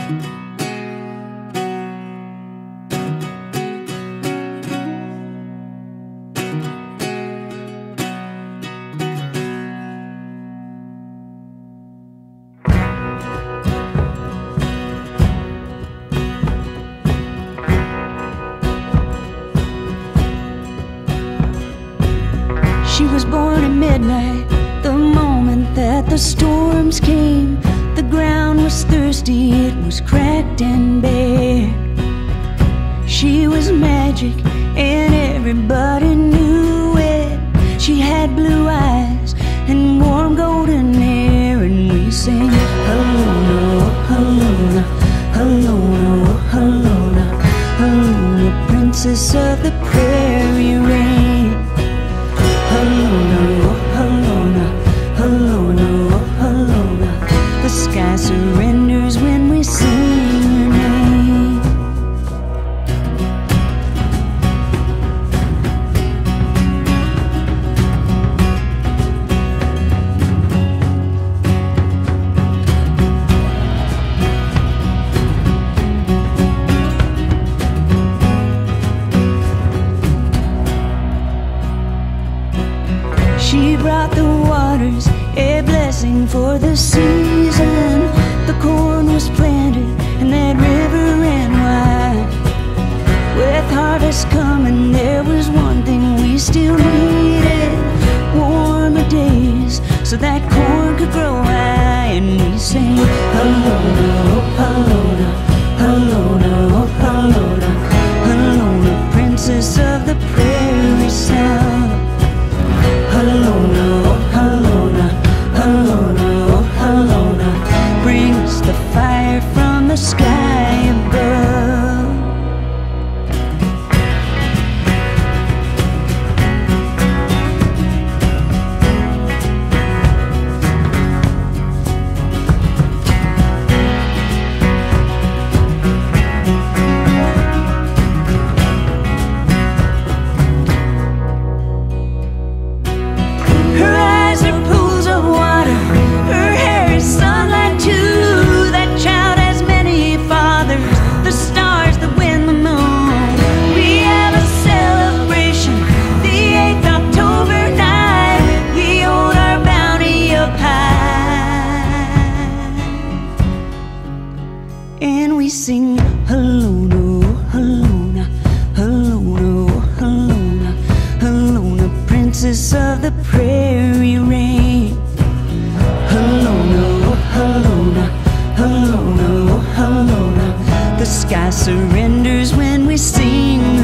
She was born at midnight, the moment that the storms came. The ground was thirsty, it was cracked and bare. She was magic and everybody knew it. She had blue eyes and warm golden hair. And we sang Halona, Halona, Halona, Halona, Halona, princess of the prairie rain. Halona, Halona, Halona, Halona, the sky surrenders when we sing her name. She brought the waters, a blessing for the season. The corn was planted and that river ran wide. With harvest coming, there was one thing we still needed: warmer days, so that corn could grow high. And we sang Halona, Halona, Halona, Halona, Halona, princess of the prairie sound. Halona, Halona, Halona, Halona, brings the fire from the sky above. And we sing Halona, Halona, Halona, Halona, Halona, princess of the prairie rain. Halona, Halona, Halona, Halona, the sky surrenders when we sing